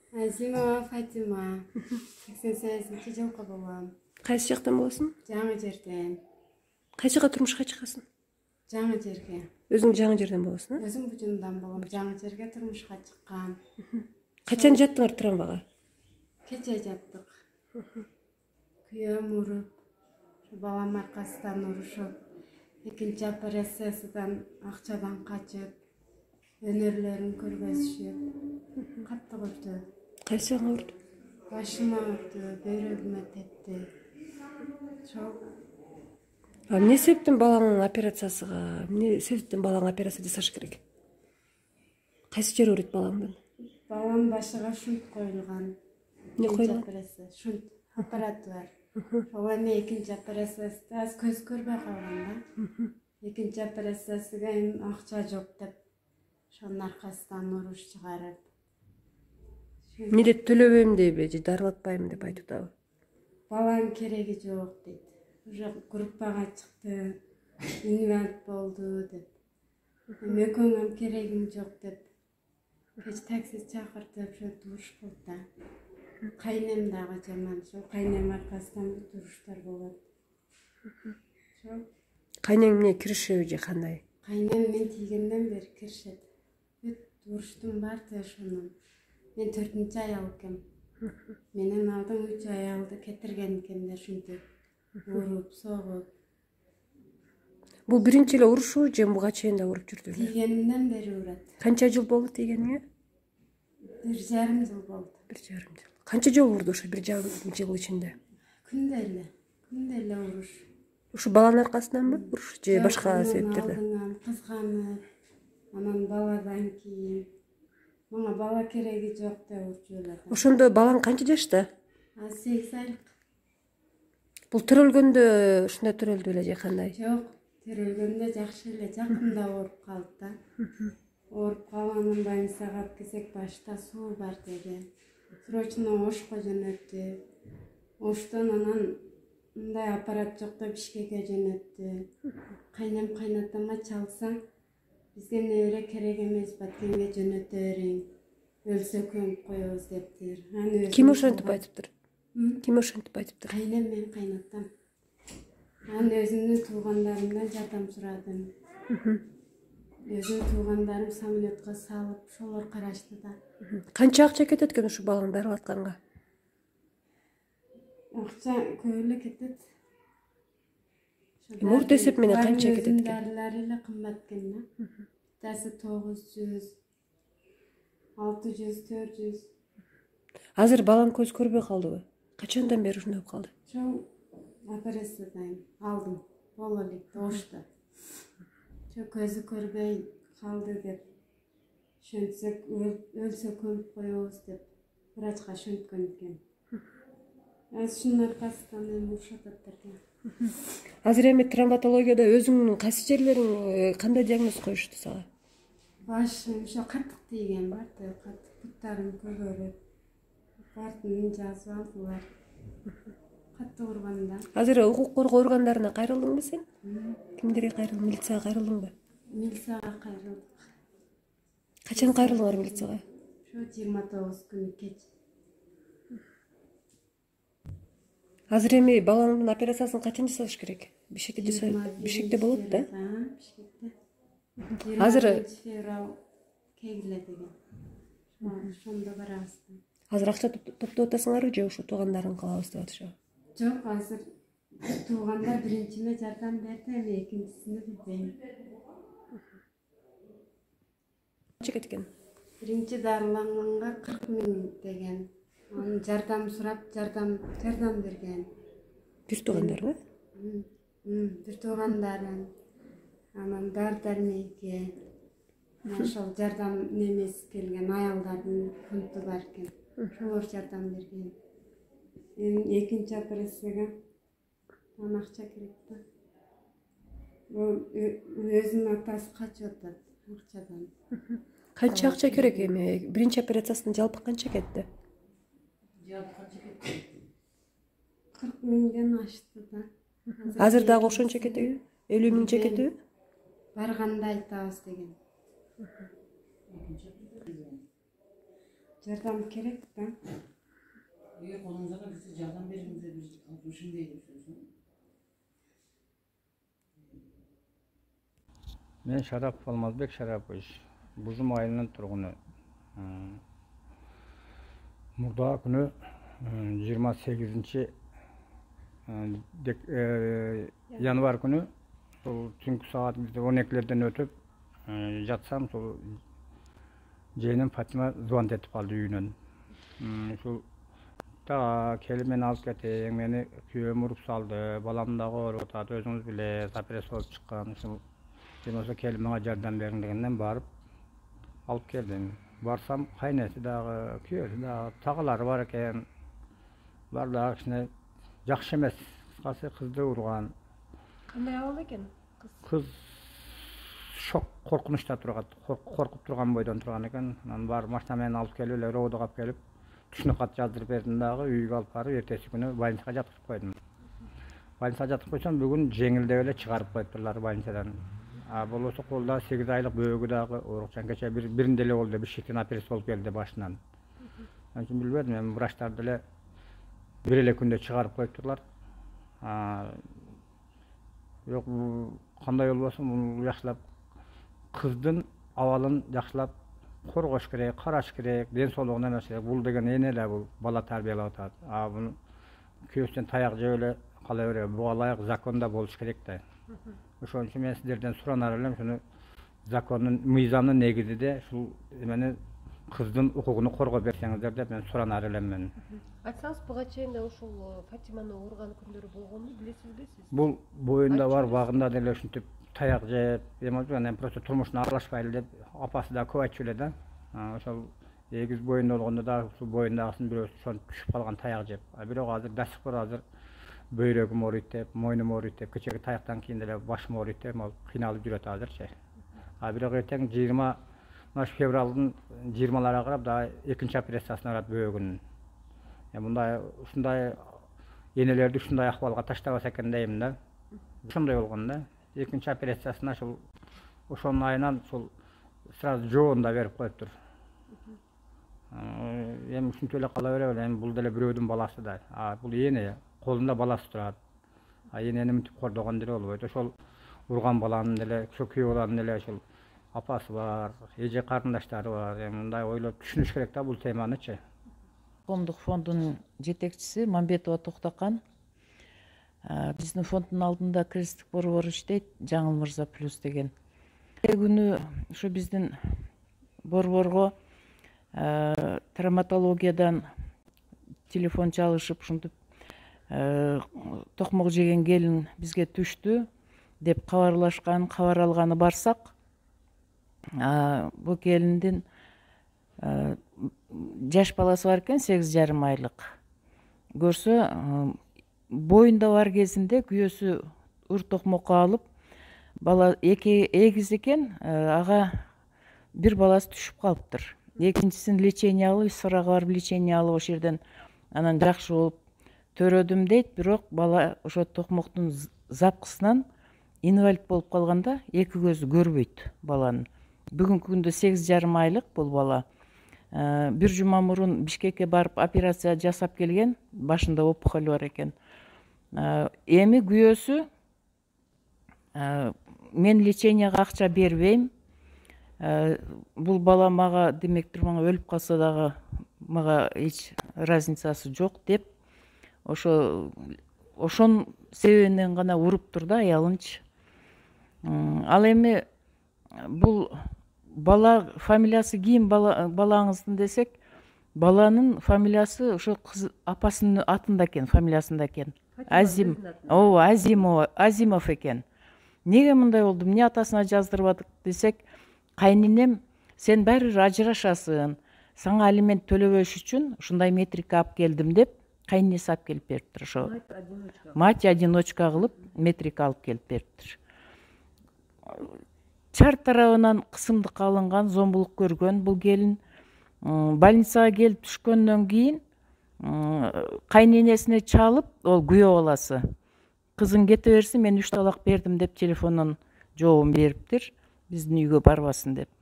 Азимова Фатима. 88 жылкы болом. Кайсы жактан болосуң? Жаңы жерден. Кайчага турмушка чыгасың? Жаңы жерге. Өзүң жаңы жерден болосуң, Өзүм бужундан болом. Жаңы жерге турмушка чыккан. Качан жаттыңар трамвага? Кече жаттык. Күйөөм уруп, балам аркасынан урушуп, экинчи операциясынан акчадан качып, өнөрлөрүн көргөзүшүп, катты урду. Кайсыга урду? Башыма урду, бөйрөгүмө тепти. Эмне себептен балаңдын операция жасаш керек? Кайсы жери ооруйт балаңдын? Балам башыга шунт коюлган. Не коюлган? Шунт аппараты бар. Ошол эми экинчи операциясында аз көз көрбөй калган да. Экинчи операциясыга эми акча жок деп, ошонун аркасынан уруш чыгарып. Эмне төлөбөйм дейби же дарылатпайм деп айтып атабы? Балам кереги жок дейт. Уже группага чыкты, инвалид болду деп. Эми экөөңөм керегим жок деп. Кеч такси чакыртып, ошентип уруш болду да. Кайнем дагы жаман, ошол кайнем аркасынан бүт уруштар болот. Кайнең эмне киришеби же кандай? Кайнем мен тийгенден бери киришет. Бүт уруштун баардыгы ошонун. Мен 4-нчи аял экем. Менен алдың 3 аялды кетирген экендер ушинтип. Уруп, согуп. Бул биринчи эле урушубу же буга чейин да уруп жүрдү? Тийгенден бери урат. Канча жыл болду тийгениңе? 1,5 жыл болду. 1,5 жыл. Канча жолу урду ошо 1,5 жыл ичинде? Күндө эле уруш. Ушу баланын аркасынанбы уруш же башка себептерден? Алдыңан кызганып, анан баладан кийин мага бала кереги жок деп урчу эле. Ошондо балаң канча жашта? 8 айлык. Бул төрөлгөндө ушундай төрөлдү беле же кандай? Жок, төрөлгөндө жакшы эле, жакында ооруп калды да. Ооруп калганын больницага алып келсек, башта суу бар деди. Срочно Ошко жөнөттү. Оштон анан мындай аппарат жок деп Бишкекке жөнөттү. Кайнем кайнатама чалсаң, бизге небере керек эмес, Баткенге жөнөтө бериң. Өлсө көмүп коебуз дептир. Ким ошентип айтыптыр? Ким ошентип айтыптыр? Кайнем мен кайнатам. Анын өзүмдүн туугандарымдан жардам сурадым. Өзүнүн туугандарым самолетко салып, ошолор карашты да. Канча акча кетет экен ушу балаңды дарылатканга? Акча көп эле кетет. Орто эсеп менен канча кетет экен? Дарылар эле кымбат экен да. Биттасы 900, 600, 400. Азыр балаң көз көрбөй калдыбы? Качандан бери ушундай болуп калды? Ошол операциядан алдым. Боло элек Ошто. Көзү көрбөй калды деп. Ошентсек өлсө көмүп коебуз деп врачка ошенткөн экен. Ушунун аркасынан эми урушуп атат. Азыр эми травматологияда өзүңдүн кайсы жерлериң кандай диагноз коюшту сага? Башым ошо каттык тийген, баардыгы каттык, буттарым көгөрүп, баардыгын жазып алдылар. Каттык урган да. Азыр укук коргоо органдарына кайрылдыңбы сен? Кимдерге кайрылдың? Милицияга кайрылдыңбы? Милицияга кайрылдык. Качан кайрылдыңар милицияга? Ошо 29 күнү кеч. Азыр эми балаңдын операциясын качан жасаш керек? Бишкекте болот да? Бишкекте. Азыр февраль келе деген. Ошондо барабыз. Азыр акча топтоп атасыңарбы же ошо туугандарың калабыз деп атышабы? Жок, азыр туугандар биринчине жардам берди, эми экинчисине билбейм. Канча кеткен? Биринчи дарыланганга 40 000 деген. Анын жардам сурап, жардам берген. Бир туугандарбы? Бир туугандарын, анан дары-дармекке, ошол жардам немеси келген аялдардын фонду бар экен. Ошолор жардам берген. Экинчи операцияга анан акча керек да. Өзүнүн атасы качып атат акчадан. Канча акча керек эми? Биринчи операциясына жалпы канча кетти? 40 000ден ашты да. Азыр дагы ошончо кетеби? 50 000 кетеби? Барганда айтабыз деген. жардам керек да. Егер қолыңызға келсе жардам беріңіздер, біз ушун дейбиз. Мен Шарапов Алмазбек Шарапович, Бузум айылынын тургуну. Мурда күнү 28 январь күнү түнкү саат 12-лерден өтүп жатсам, сол жыйыным Фатима звонок этип калды үйүнөн. Ушул келип мени алып кетиң, мени күйөөм уруп салды, балам дагы ооруп атат, өзүңүз билесиз, операция болуп чыккан. Ушул болсо келип мага жардам бериң дегенден барып алып келдим. Барсам кайнеси дагы, күйөөсү дагы, тагалары бар экен. Булар дагы кичине жакшы эмес. Кыскасы кызды урган. Кандай абал экен Кыз шок, коркунучта турган, коркуп турган бойдон турган экен. Анан бар машина менен алып келип эле роодого алып келип, түшүнүк кат жаздырып бердим дагы, үйгө алып барып эртеси күнү больницага жаткырып койдум. Больницага жаткырып койсом, бүгүн жеңилдеп эле чыгарып коюптурлар больницадан. Болбосо колдо 8 айлык бөөгү дагы оорукчан, кече биринде эле болду, бир шектен операция болуп келди башынан. Мен билбедим, эми врачтар деле бир эле күндө чыгарып коюптурлар. Бирок кандай болбосун, муну жакшылап кыздын абалын жакшылап коргош керек, караш керек, ден соолугуна эмес керек. Бул деген эне эле, бул бала тарбиялап атат. Буну күйөөсүнөн таяк жеп эле кала берет. Буга ылайык законда болуш керек да. Ошон үчүн мен сиздерден суранар элем, ушуну закондун, мыйзамдын негизинде ушул эмени кыздын укугуну коргоп берсеңиздер деп мен суранар элем мен. Айтсаңыз, буга чейин да ушул Фатиманы урган күндөрү болгонду билесизби сиз? Бул боюнда бар, багында деле ушинтип таяк жеп, эми просто турмушуна аралашпайлы деп апасы да көп айтчу эле да. Ошол эгиз боюнда болгондо да ушул боюндагысын бирөөсү ошон түшүп калган таяк жеп. Бирок азыр дасык бар, азыр бөйрөгүм ооруйт деп, мойнум ооруйт деп, кечеги таяктан кийин деле башым ооруйт деп, кыйналып жүрөт азырчы. Бирок эртең 20 февралдын 20-ларга карап да экинчи операциясына барат бөөгүнүн. Ушундай энелерди ушундай акыбалга таштабаса экен дейм да. Ошондой болгон да. Экинчи операциясына ошонун айынан сразу жоон да берип коюптур. Эми ушинтип эле кала беребиз, эми бул деле бирөөдүн баласы да. Бул эне, колунда баласы турат. Энени мынтип кордогон деле болбойт. Ошол урган баланын деле, ошо күйөө баланын деле ошол апасы бар, эже карындаштары бар. Эми мындай ойлоп түшүнүш керек да бул теманычы. Коомдук фондунун жетекчиси Мамбетова Токтокан. Биздин фонддун алдында кризистик борбор иштейт, Жаңыл Мырза плюс деген. Күнү ушу биздин борборго травматологиядан телефон чалышып, ушинтип токмок жеген келин бизге түштү деп кабарлашкан, кабар алганы барсак, бул келиндин жаш баласы бар экен, 8,5 айлык. Көрсө, боюнда бар кезинде күйөөсү ур токмокко алып, бала эгиз экен, ага бир баласы түшүп калыптыр. Экинчисин лечение алып, Исфарага барып лечение алып, ошол жерден анан жакшы болуп төрөдүм дейт, бирок бала ошо токмоктун запкысынан инвалид болуп калганда эки көзү көрбөйт баланын. Бүгүнкү күндө 8,5 айлык бул бала. Бир жума мурун Бишкекке барып операция жасап келген, башында опухоль бар экен. Эми күйөөсү мен леченияга акча бербейм. Бул бала мага, демектир, мага өлүп калса дагы мага эч разницасы жок деп, ошон себебинен гана уруптур да аялынчы. Ал эми бул бала фамилиясы кийин балаңыздын десек, баланын фамилиясы ошо кыз апасынын атында экен, фамилиясында экен. Азимов экен. Неге мындай болду? Эмне атасына жаздырбадык десек, кайненем сен баары бир ажырашасың, сага алимент төлөбөш үчүн ушундай метрика алып келдим деп, кайненеси алып келип бериптир. Ошо мать одиночка кылып метрика алып келип бериптир. Чар тарабынан кысымдыкка алынган, зомбулук көргөн бул келин. Больницага келип түшкөндөн кийин кайненесине чалып, ол күйөө баласы, кызың кете берсин, мен 3 талак бердим деп телефондон жообун бериптир, биздин үйгө барбасын деп.